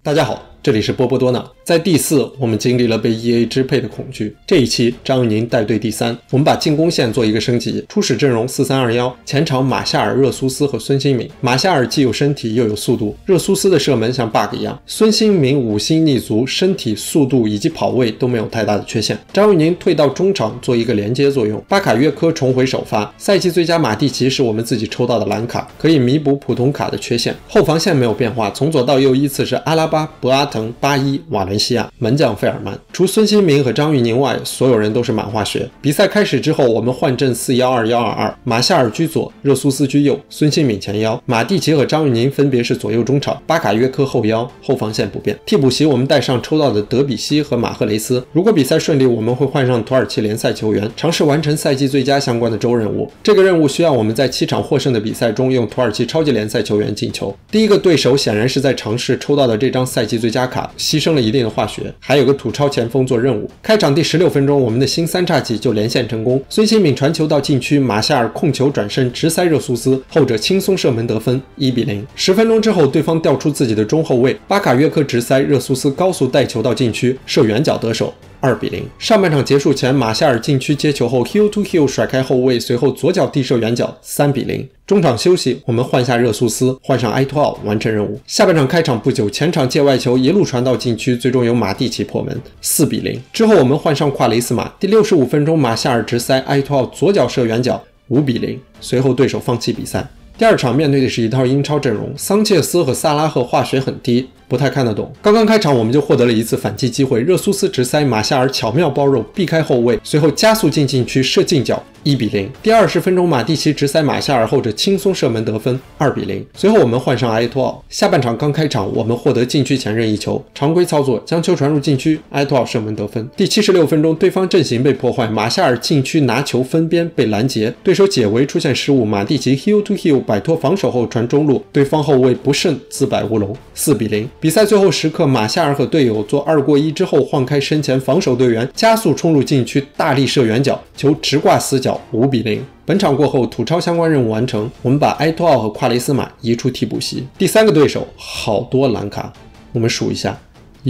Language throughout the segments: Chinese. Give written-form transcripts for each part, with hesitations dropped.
大家好，这里是波波多脑。在第4，我们经历了被 EA 支配的恐惧。这一期张玉宁带队第3，我们把进攻线做一个升级，初始阵容4321，前场马夏尔、热苏斯和孙兴慜。马夏尔既有身体又有速度，热苏斯的射门像 bug 一样，孙兴慜5星逆足，身体、速度以及跑位都没有太大的缺陷。张玉宁退到中场做一个连接作用，巴卡约科重回首发，赛季最佳马蒂奇是我们自己抽到的蓝卡，可以弥补普通卡的缺陷。后防线没有变化，从左到右依次是阿拉巴、博阿滕、巴伊、瓦伦西亚，门将费尔曼。除孙兴慜和张玉宁外，所有人都是满化学。比赛开始之后，我们换阵4-1-2-1-2-2，马夏尔居左，热苏斯居右，孙兴慜前腰，马蒂奇和张玉宁分别是左右中场，巴卡约科后腰，后防线不变。替补席我们带上抽到的德比西和马赫雷斯。如果比赛顺利，我们会换上土耳其联赛球员，尝试完成赛季最佳相关的周任务。这个任务需要我们在7场获胜的比赛中用土耳其超级联赛球员进球。第一个对手显然是在尝试抽到的这张赛季最佳卡，牺牲了一定的化学，还有个土超前锋做任务。开场第16分钟，我们的新三叉戟就连线成功，孙兴慜传球到禁区，马夏尔控球转身直塞热苏斯，后者轻松射门得分，1-0。10分钟之后，对方调出自己的中后卫，巴卡约科直塞，热苏斯高速带球到禁区，射远角得手。2-0。上半场结束前，马夏尔禁区接球后 heel to heel 甩开后卫，随后左脚递射远角，3-0。中场休息，我们换下热苏斯，换上埃托奥完成任务。下半场开场不久，前场界外球一路传到禁区，最终由马蒂奇破门，4-0。之后我们换上夸雷斯马，第65分钟马夏尔直塞，埃托奥左脚射远角，5-0。随后对手放弃比赛。第二场面对的是一套英超阵容，桑切斯和萨拉赫化学很低，不太看得懂。刚刚开场我们就获得了一次反击机会，热苏斯直塞，马夏尔巧妙包肉避开后卫，随后加速进禁区射近角，1-0。第20分钟马蒂奇直塞马夏尔，后者轻松射门得分，2-0。随后我们换上埃托奥。下半场刚开场我们获得禁区前任意球，常规操作将球传入禁区，埃托奥射门得分。第76分钟对方阵型被破坏，马夏尔禁区拿球分边被拦截，对手解围出现失误，马蒂奇 heel to heel 摆脱防守后传中路，对方后卫不慎自摆乌龙，4-0。比赛最后时刻，马夏尔和队友做2过1之后晃开身前防守队员，加速冲入禁区，大力射远角，球直挂死角，5-0。本场过后，土超相关任务完成，我们把埃托奥和夸雷斯马移出替补席。第3个对手，好多蓝卡，我们数一下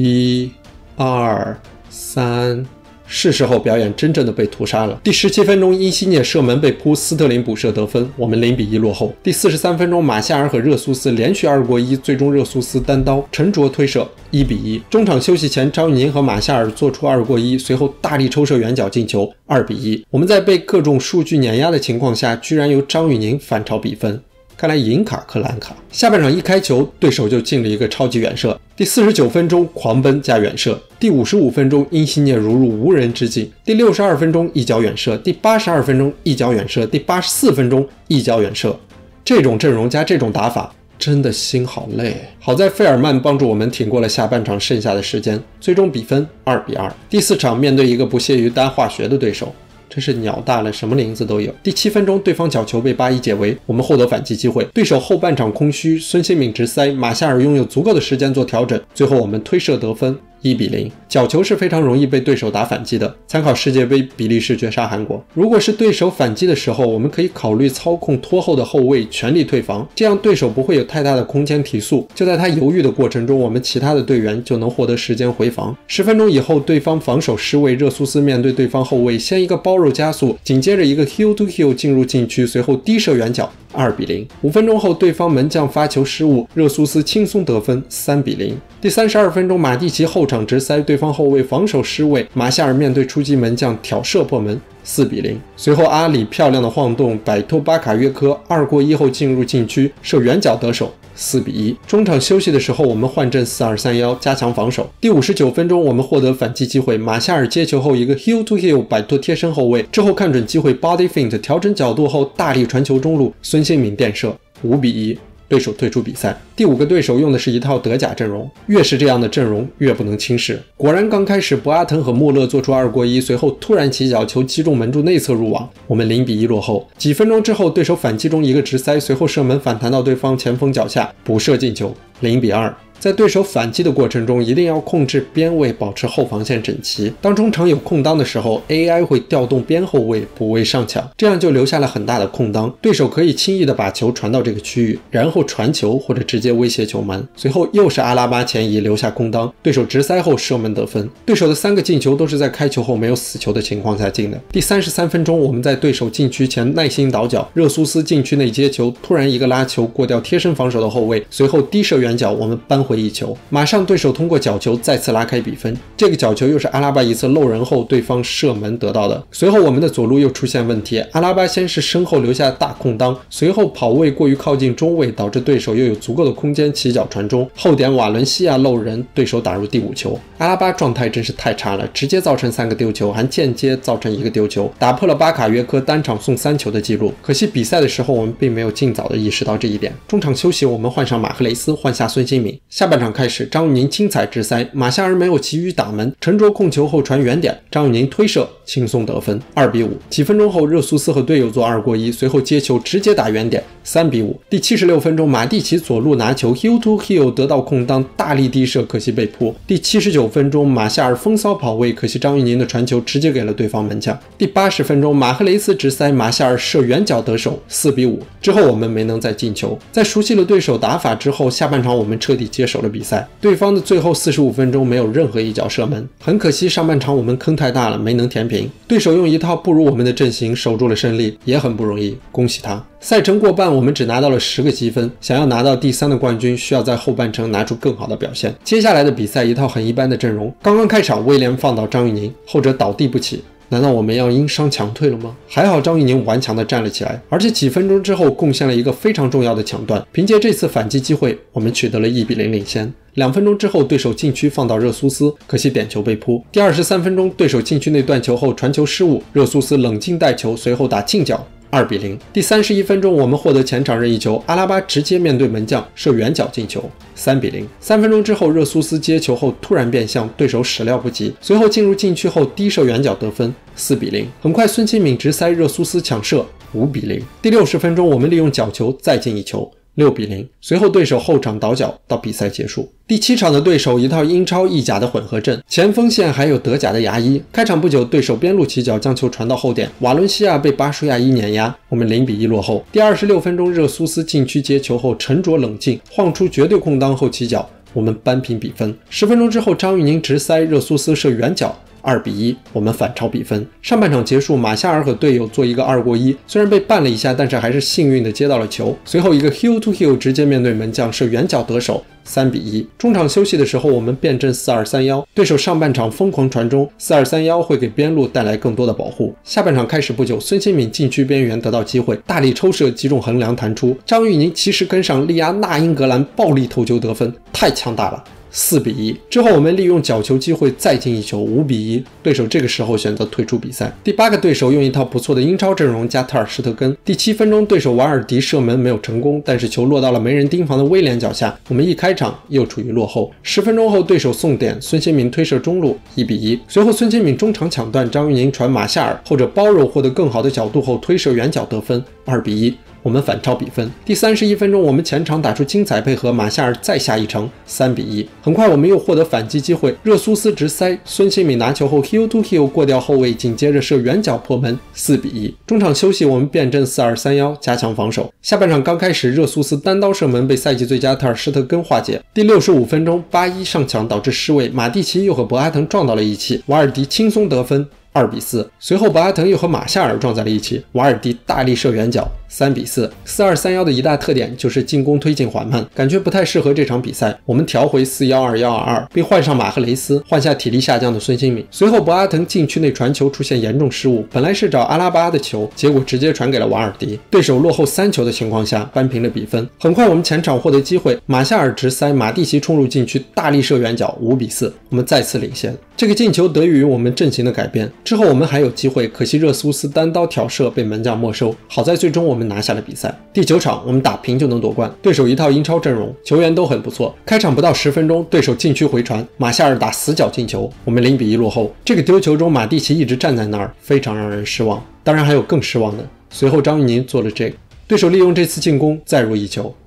，1、2、3。是时候表演真正的被屠杀了。第17分钟，因西涅射门被扑，斯特林补射得分，我们0-1落后。第43分钟，马夏尔和热苏斯连续2过1，最终热苏斯单刀沉着推射，1-1。中场休息前，张玉宁和马夏尔做出2过1，随后大力抽射远角进球，2-1。我们在被各种数据碾压的情况下，居然由张玉宁反超比分。看来银卡克蓝卡。下半场一开球，对手就进了一个超级远射。第49分钟狂奔加远射，第55分钟因西涅如入无人之境，第62分钟一脚远射，第82分钟一脚远射，第84分钟一脚远射。这种阵容加这种打法，真的心好累。好在费尔曼帮助我们挺过了下半场剩下的时间，最终比分2-2。第4场面对一个不屑于单化学的对手，真是鸟大了，什么林子都有。第7分钟，对方角球被巴伊解围，我们获得反击机会。对手后半场空虚，孙兴慜直塞，马夏尔拥有足够的时间做调整，最后我们推射得分，1-0。角球是非常容易被对手打反击的，参考世界杯比利时绝杀韩国。如果是对手反击的时候，我们可以考虑操控拖后的后卫全力退防，这样对手不会有太大的空间提速，就在他犹豫的过程中，我们其他的队员就能获得时间回防。10分钟以后，对方防守失位，热苏斯面对对方后卫，先一个包肉加速，紧接着一个 heel to heel 进入禁区，随后低射远角，2-0。5分钟后，对方门将发球失误，热苏斯轻松得分，3-0。第32分钟，马蒂奇后场直塞，对方后卫防守失位，马夏尔面对出击门将挑射破门，4-0。随后阿里漂亮的晃动摆脱巴卡约科，2过1后进入禁区射远角得手，4-1。中场休息的时候，我们换阵4-2-3-1加强防守。第59分钟，我们获得反击机会，马夏尔接球后一个 heel to heel 摆脱贴身后卫，之后看准机会 body feint 调整角度后大力传球中路，孙兴慜垫射，5-1。对手退出比赛。第5个对手用的是一套德甲阵容，越是这样的阵容越不能轻视。果然刚开始博阿滕和穆勒做出2过1，随后突然起脚球击中门柱内侧入网，我们0-1落后。几分钟之后，对手反击中一个直塞，随后射门反弹到对方前锋脚下补射进球，0-2。在在对手反击的过程中，一定要控制边位，保持后防线整齐。当中场有空当的时候 ，AI 会调动边后卫补位上抢，这样就留下了很大的空当，对手可以轻易的把球传到这个区域，然后传球或者直接威胁球门。随后又是阿拉巴前移留下空当，对手直塞后射门得分。对手的3个进球都是在开球后没有死球的情况下进的。第33分钟，我们在对手禁区前耐心倒脚，热苏斯禁区内接球，突然一个拉球过掉贴身防守的后卫，随后低射远角，我们扳回一球。马上对手通过角球再次拉开比分，这个角球又是阿拉巴一次漏人后对方射门得到的。随后我们的左路又出现问题，阿拉巴先是身后留下大空当，随后跑位过于靠近中卫，导致对手又有足够的空间起脚传中，后点瓦伦西亚漏人，对手打入第5球。阿拉巴状态真是太差了，直接造成3个丢球，还间接造成1个丢球，打破了巴卡约科单场送3球的记录。可惜比赛的时候我们并没有尽早的意识到这一点。中场休息，我们换上马赫雷斯，换下孙兴敏。下半场开始，张玉宁精彩直塞，马夏尔没有急于打门，沉着控球后传远点，张玉宁推射轻松得分，2比5。几分钟后，热苏斯和队友做2过1，随后接球直接打远点，3比5。第76分钟，马蒂奇左路拿球 heel to heel 得到空当，大力低射，可惜被扑。第79分钟，马夏尔风骚跑位，可惜张玉宁的传球直接给了对方门将。第80分钟，马赫雷斯直塞，马夏尔射远角得手，4比5。之后我们没能再进球。在熟悉了对手打法之后，下半场我们彻底接手了比赛。对方的最后45分钟没有任何一脚射门，很可惜上半场我们坑太大了，没能填平。对手用一套不如我们的阵型守住了胜利，也很不容易，恭喜他。赛程过半，我们只拿到了10个积分，想要拿到第3的冠军，需要在后半程拿出更好的表现。接下来的比赛一套很一般的阵容，刚刚开场威廉放倒张玉宁，后者倒地不起。难道我们要因伤强退了吗？还好张玉宁顽强地站了起来，而且几分钟之后贡献了一个非常重要的抢断。凭借这次反击机会，我们取得了1比0领先。2分钟之后，对手禁区放到热苏斯，可惜点球被扑。第23分钟，对手禁区内断球后传球失误，热苏斯冷静带球，随后打近角。2比0。第31分钟，我们获得前场任意球，阿拉巴直接面对门将射远角进球，3比0。3分钟之后，热苏斯接球后突然变向，对手始料不及，随后进入禁区后低射远角得分，4比0。很快，孙兴敏直塞，热苏斯抢射，5比0。第60分钟，我们利用角球再进1球。6比0，随后对手后场倒脚到比赛结束。第7场的对手一套英超意甲的混合阵，前锋线还有德甲的牙医。开场不久，对手边路起脚将球传到后点，瓦伦西亚被巴舒亚伊碾压，我们0比1落后。第26分钟，热苏斯禁区接球后沉着冷静，晃出绝对空当后起脚，我们扳平比分。10分钟之后，张玉宁直塞，热苏斯射远角。2比1，我们反超比分。上半场结束，马夏尔和队友做一个2过1，虽然被绊了一下，但是还是幸运的接到了球。随后一个 heel to heel 直接面对门将射远角得手，3比1。中场休息的时候，我们变阵4-2-3-1，对手上半场疯狂传中，4-2-3-1会给边路带来更多的保护。下半场开始不久，孙兴敏禁区边缘得到机会，大力抽射击中横梁弹出，张玉宁及时跟上力压纳英格兰暴力头球得分，太强大了。4比1。之后我们利用角球机会再进1球，5比1。对手这个时候选择退出比赛。第8个对手用一套不错的英超阵容加特尔施特根。第7分钟，对手瓦尔迪射门没有成功，但是球落到了没人盯防的威廉脚下，我们一开场又处于落后。10分钟后，对手送点，孙兴民推射中路，1比1。随后孙兴民中场抢断，张玉宁传马夏尔，后者包肉获得更好的角度后推射远角得分，2比1。我们反超比分。第31分钟，我们前场打出精彩配合，马夏尔再下一城，3比1。很快我们又获得反击机会，热苏斯直塞，孙兴敏拿球后 heel to heel 过掉后卫，紧接着射远角破门，4比1。中场休息，我们变阵4-2-3-1，加强防守。下半场刚开始，热苏斯单刀射门被赛季最佳特尔施特根化解。第65分钟，8-1上抢导致失位，马蒂奇又和博阿滕撞到了一起，瓦尔迪轻松得分。2比4，随后博阿滕又和马夏尔撞在了一起，瓦尔迪大力射远角，3比4。4-2-3-1的一大特点就是进攻推进缓慢，感觉不太适合这场比赛。我们调回4-1-2-1-2-2，并换上马赫雷斯，换下体力下降的孙兴敏。随后博阿滕禁区内传球出现严重失误，本来是找阿拉巴的球，结果直接传给了瓦尔迪。对手落后3球的情况下扳平了比分。很快我们前场获得机会，马夏尔直塞，马蒂奇冲入禁区大力射远角，5比4，我们再次领先。这个进球得益于我们阵型的改变。之后我们还有机会，可惜热苏斯单刀挑射被门将没收，好在最终我们拿下了比赛。第9场我们打平就能夺冠，对手一套英超阵容，球员都很不错。开场不到10分钟，对手禁区回传，马夏尔打死角进球，我们0比1落后。这个丢球中马蒂奇一直站在那儿，非常让人失望。当然还有更失望的，随后张玉宁做了这个，对手利用这次进攻再入1球。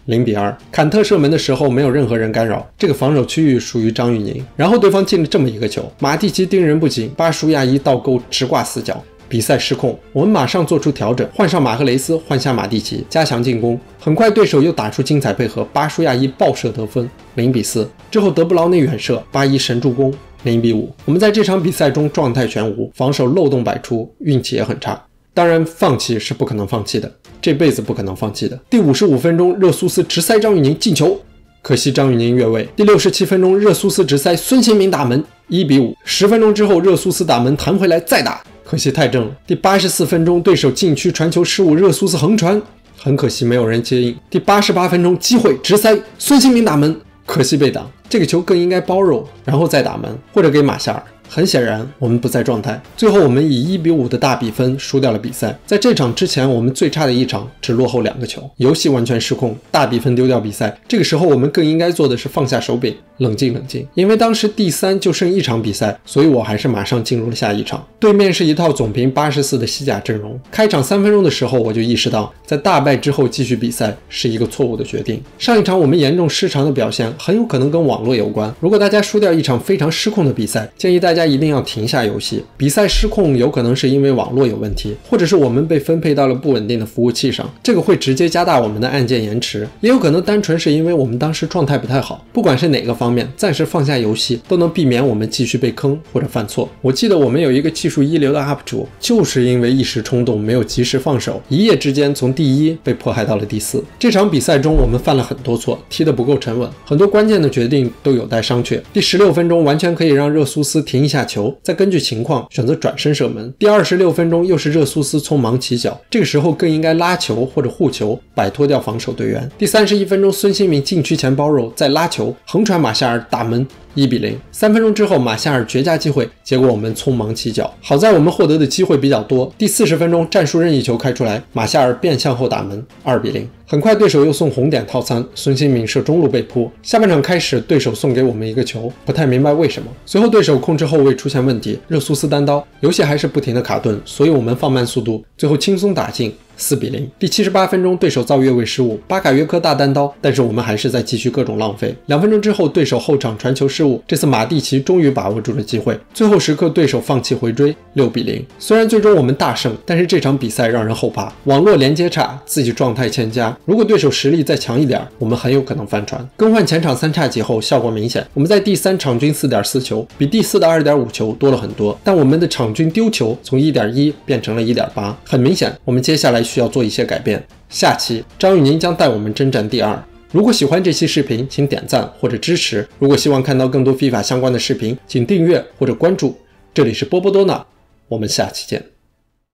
0-2。坎特射门的时候没有任何人干扰，这个防守区域属于张玉宁。然后对方进了这么一个球，马蒂奇盯人不紧，巴舒亚一倒钩直挂死角。比赛失控，我们马上做出调整，换上马赫雷斯，换下马蒂奇，加强进攻。很快对手又打出精彩配合，巴舒亚一爆射得分，0-4。之后德布劳内远射，巴伊神助攻，0-5。我们在这场比赛中状态全无，防守漏洞百出，运气也很差。当然放弃是不可能放弃的，这辈子不可能放弃的。第55分钟，热苏斯直塞张玉宁进球，可惜张玉宁越位。第67分钟，热苏斯直塞孙兴民打门，1-5。10分钟之后，热苏斯打门弹回来再打，可惜太正了。第84分钟，对手禁区传球失误，热苏斯横传，很可惜没有人接应。第88分钟，机会直塞孙兴民打门，可惜被挡。这个球更应该包肉，然后再打门，或者给马夏尔。很显然我们不在状态，最后我们以1-5的大比分输掉了比赛。在这场之前我们最差的一场只落后2个球，游戏完全失控，大比分丢掉比赛。这个时候我们更应该做的是放下手柄，冷静冷静。因为当时第3就剩1场比赛，所以我还是马上进入了下一场。对面是一套总评84的西甲阵容，开场3分钟的时候我就意识到在大败之后继续比赛是一个错误的决定。上一场我们严重失常的表现很有可能跟网络有关，如果大家输掉一场非常失控的比赛，建议大家一定要停下游戏。比赛失控有可能是因为网络有问题，或者是我们被分配到了不稳定的服务器上，这个会直接加大我们的按键延迟，也有可能单纯是因为我们当时状态不太好。不管是哪个方面，暂时放下游戏都能避免我们继续被坑或者犯错。我记得我们有一个技术一流的 UP 主，就是因为一时冲动没有及时放手，一夜之间从第1被迫害到了第4。这场比赛中我们犯了很多错，踢得不够沉稳，很多关键的决定都有待商榷。第16分钟完全可以让热苏斯停一下球，再根据情况选择转身射门。第26分钟又是热苏斯匆忙起脚，这个时候更应该拉球或者护球，摆脱掉防守队员。第31分钟孙兴民禁区前包肉，再拉球横传马夏尔打门，1-0。3分钟之后马夏尔绝佳机会，结果我们匆忙起脚，好在我们获得的机会比较多。第40分钟战术任意球开出来，马夏尔变向后打门，2-0。很快对手又送红点套餐，孙兴民射中路被扑。下半场开始对手送给我们一个球，不太明白为什么。随后对手控制后卫出现问题，热苏斯单刀，游戏还是不停的卡顿，所以我们放慢速度，最后轻松打进，4-0。第78分钟对手造越位失误，巴卡约科大单刀，但是我们还是在继续各种浪费。2分钟之后对手后场传球失误，这次马蒂奇终于把握住了机会，最后时刻对手放弃回追，6-0。虽然最终我们大胜，但是这场比赛让人后怕，网络连接差，自己状态欠佳，如果对手实力再强一点，我们很有可能翻船。更换前场3叉戟后效果明显，我们在第3场均 4.4 球，比第4的 2.5 球多了很多，但我们的场均丢球从 1.1 变成了 1.8， 很明显我们接下来需要做一些改变。下期张玉宁将带我们征战第2。如果喜欢这期视频，请点赞或者支持。如果希望看到更多 FIFA 相关的视频，请订阅或者关注。这里是波波多纳，我们下期见。